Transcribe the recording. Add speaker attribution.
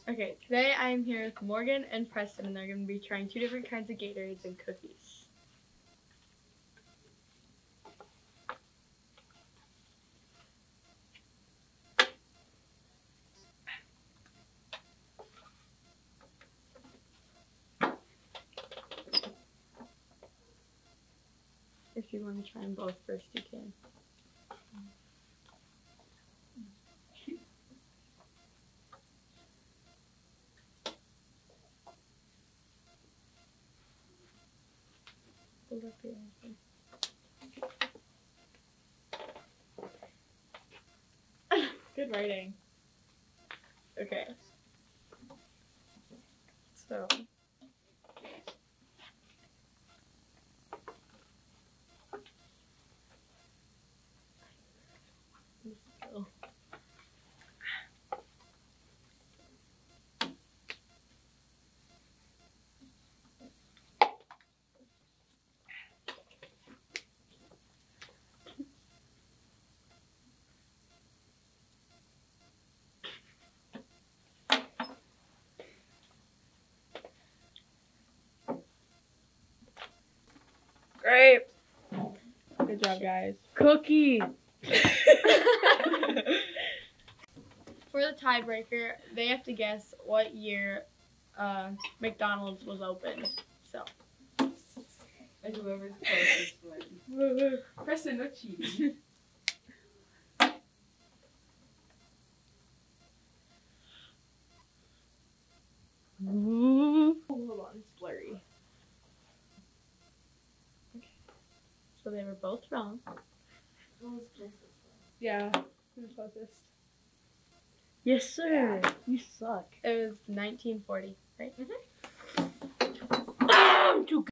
Speaker 1: Okay, today I am here with Morgan and Preston, and they're going to be trying 2 different kinds of Gatorades and cookies. If you want to try them both first, you can. Hold up your answer. Good writing. Okay. So. Let's go. Great. Good job, guys.
Speaker 2: Cookie.
Speaker 1: For the tiebreaker, they have to guess what year McDonald's was opened. So.
Speaker 3: And whoever's closest wins. Preston, no cheating.
Speaker 1: Hold on, it's blurry. Okay. So they were both wrong.
Speaker 3: Who was closest?
Speaker 2: Yeah. Who's closest?
Speaker 4: Yes, sir. You suck.
Speaker 1: It was 1940, right?
Speaker 3: Mm-hmm.